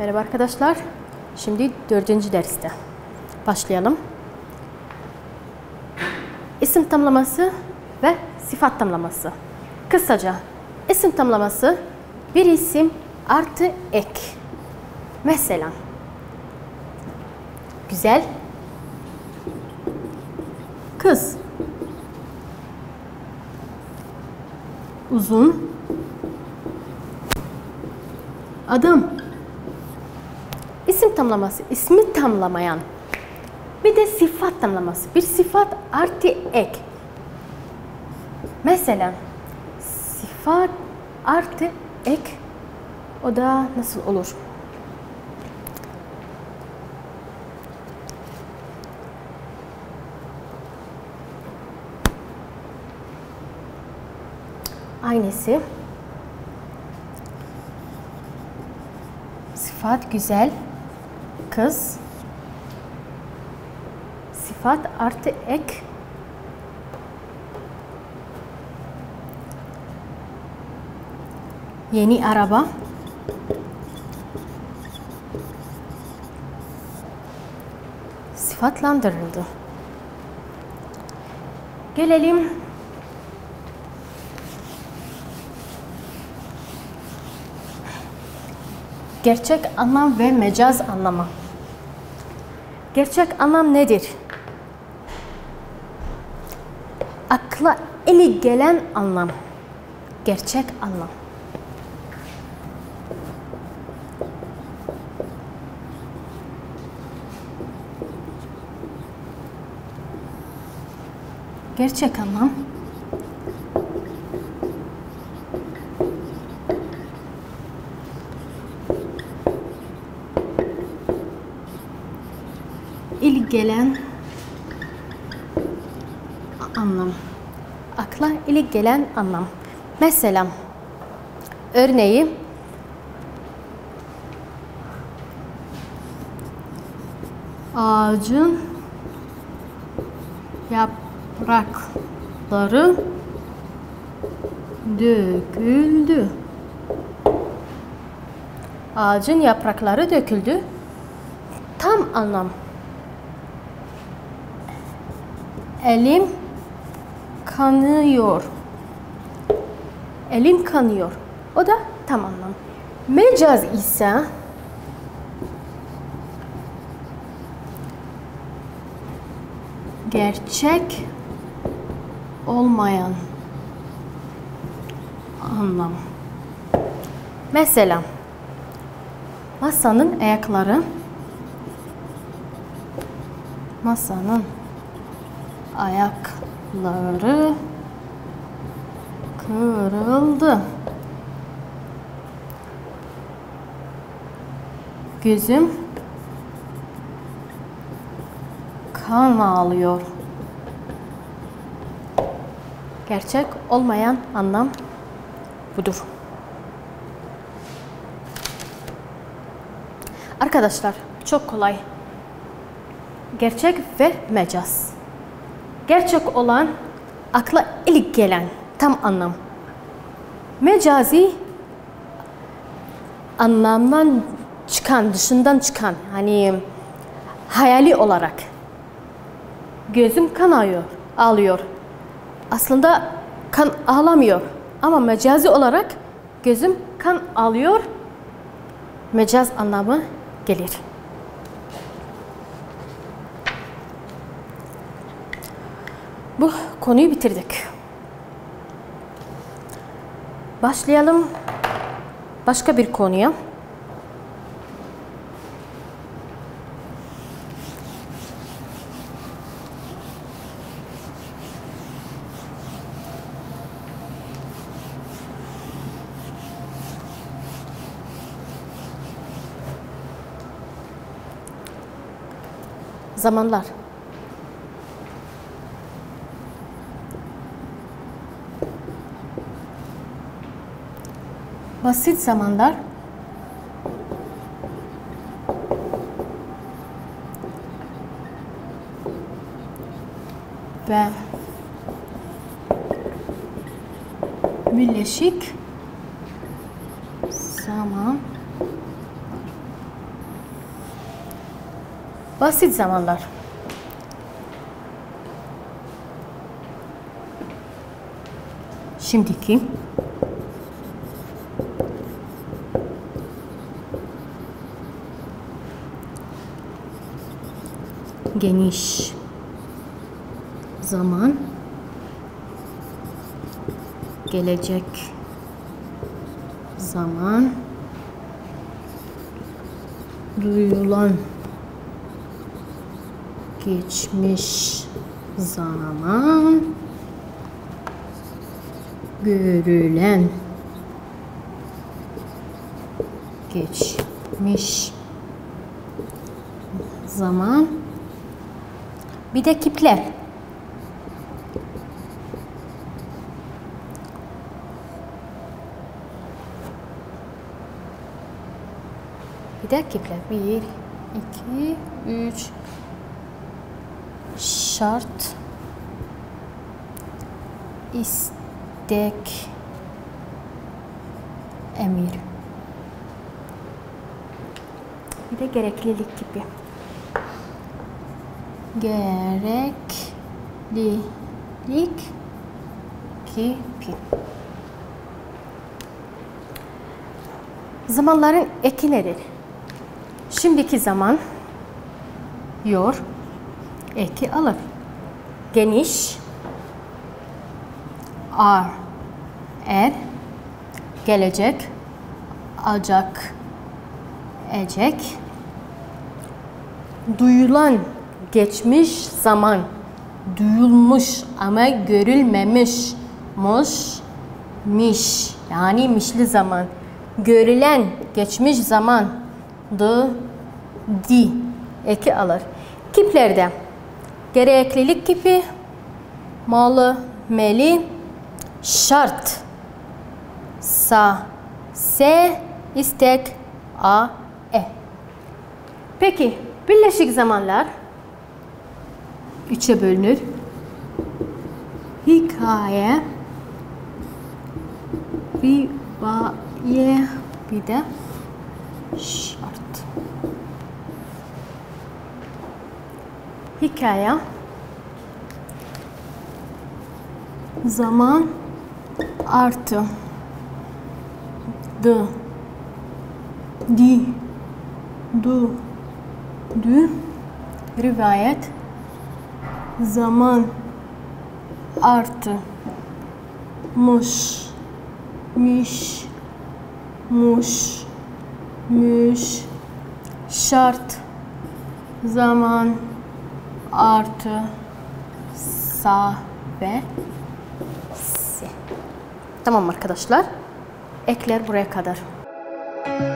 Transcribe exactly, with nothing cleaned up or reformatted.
Merhaba arkadaşlar. Şimdi dördüncü derste başlayalım. İsim tamlaması ve sıfat tamlaması. Kısaca isim tamlaması bir isim artı ek. Mesela güzel, kız, uzun, adam. İsim tamlaması, ismi tamlamayan. Bir de sıfat tamlaması. Bir sıfat artı ek. Mesela sıfat artı ek, o da nasıl olur? Aynısı. Sıfat güzel, kız. Sıfat artı ek. Yeni araba. Sıfatlandırıldı. Gelelim gerçek anlam ve mecaz anlamı. Gerçek anlam nedir? Akla ilk gelen anlam. Gerçek anlam. Gerçek anlam. İlk gelen anlam. Akla ilk gelen anlam. Mesela örneği ağacın yaprakları döküldü. Ağacın yaprakları döküldü. Tam anlam. Elim kanıyor. Elim kanıyor. O da tam anlam. Mecaz ise gerçek olmayan anlam. Mesela masanın ayakları masanın ayakları kırıldı. Gözüm kan ağlıyor. Gerçek olmayan anlam budur. Arkadaşlar çok kolay. Gerçek ve mecaz. Gerçek olan akla ilk gelen tam anlam. Mecazi anlamdan çıkan, dışından çıkan, hani hayali olarak. Gözüm kan ağlıyor, ağlıyor. Aslında kan ağlamıyor ama mecazi olarak gözüm kan ağlıyor. Mecaz anlamı gelir. Bu konuyu bitirdik. Başlayalım başka bir konuya. Zamanlar. Basit zamanlar ve birleşik zaman Basit zamanlar. Şimdiki geniş zaman, gelecek zaman, duyulan geçmiş zaman, görülen geçmiş zaman. Bir de kipler. Bir de kipler. Bir, iki, üç. Şart, istek, emir. Bir de gereklilik gibi. Gereklilik gibi. Zamanların eki nedir? Şimdiki zaman yor eki alır. Geniş, ar, er, gelecek, alacak, ecek, duyulan geçmiş zaman, duyulmuş ama görülmemiş, muş, miş, yani mişli zaman, görülen geçmiş zaman, d, di, eki alır. Kiplerde gereklilik kipi, malı, meli, şart, sa, se, istek, a, e. Peki, birleşik zamanlar üçe bölünür. Hikaye, rivaye, bir de şart. Hikaye, zaman artı d, di, du, dü, rivayet, zaman artı muş, miş, muş, müş, şart, zaman artı sa ve se. Tamam arkadaşlar. Ekler buraya kadar.